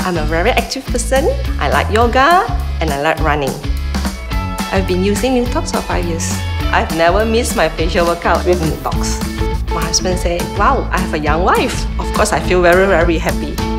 I'm a very active person. I like yoga and I like running. I've been using Nutox for 5 years. I've never missed my facial workout with Nutox. My husband said, wow, I have a young wife. Of course, I feel very, very happy.